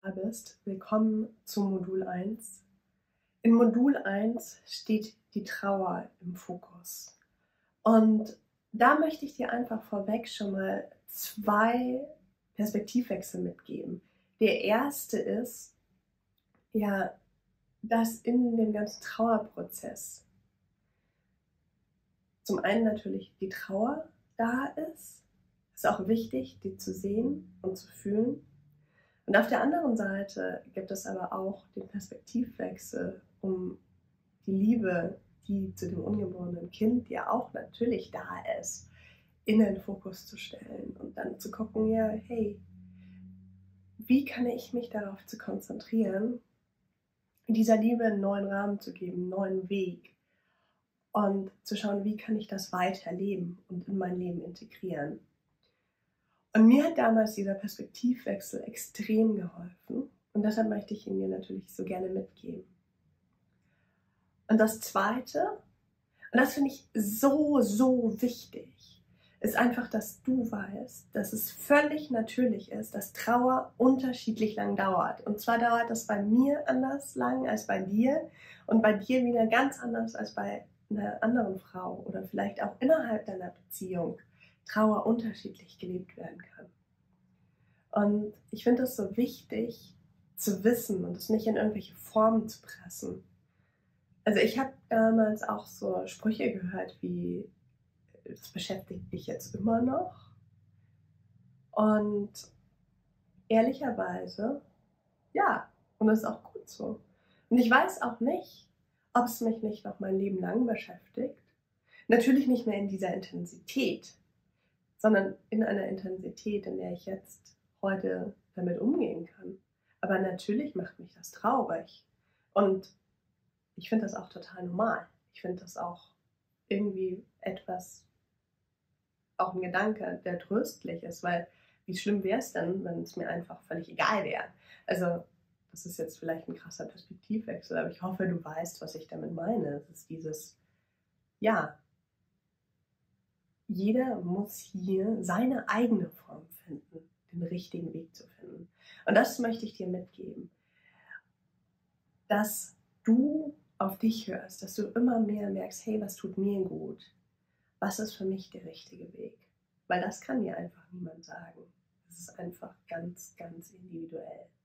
da bist. Willkommen zu Modul 1. In Modul 1 steht die Trauer im Fokus. Und da möchte ich dir einfach vorweg schon mal 2 Perspektivwechsel mitgeben. Der erste ist, ja, dass in dem ganzen Trauerprozess zum einen natürlich die Trauer da ist. Es ist auch wichtig, die zu sehen und zu fühlen. Und auf der anderen Seite gibt es aber auch den Perspektivwechsel, um die Liebe, die zu dem ungeborenen Kind ja auch natürlich da ist, in den Fokus zu stellen und dann zu gucken, ja, hey, wie kann ich mich darauf zu konzentrieren, dieser Liebe einen neuen Rahmen zu geben, einen neuen Weg und zu schauen, wie kann ich das weiterleben und in mein Leben integrieren. Und mir hat damals dieser Perspektivwechsel extrem geholfen und deshalb möchte ich ihn dir natürlich so gerne mitgeben. Und das Zweite, und das finde ich so wichtig, ist einfach, dass du weißt, dass es völlig natürlich ist, dass Trauer unterschiedlich lang dauert. Und zwar dauert das bei mir anders lang als bei dir und bei dir wieder ganz anders als bei einer anderen Frau oder vielleicht auch innerhalb deiner Beziehung Trauer unterschiedlich gelebt werden kann. Und ich finde es so wichtig zu wissen und es nicht in irgendwelche Formen zu pressen. Also ich habe damals auch so Sprüche gehört wie, das beschäftigt dich jetzt immer noch. Und ehrlicherweise, ja, und das ist auch gut so. Und ich weiß auch nicht, ob es mich nicht noch mein Leben lang beschäftigt. Natürlich nicht mehr in dieser Intensität, sondern in einer Intensität, in der ich jetzt heute damit umgehen kann. Aber natürlich macht mich das traurig. Und ich finde das auch total normal. Ich finde das auch irgendwie etwas, auch ein Gedanke, der tröstlich ist, weil wie schlimm wäre es denn, wenn es mir einfach völlig egal wäre. Also das ist jetzt vielleicht ein krasser Perspektivwechsel, aber ich hoffe, du weißt, was ich damit meine. Es ist dieses, ja, jeder muss hier seine eigene Form finden, den richtigen Weg zu finden. Und das möchte ich dir mitgeben, dass du auf dich hörst, dass du immer mehr merkst, hey, was tut mir gut? Was ist für mich der richtige Weg? Weil das kann dir einfach niemand sagen. Das ist einfach ganz individuell.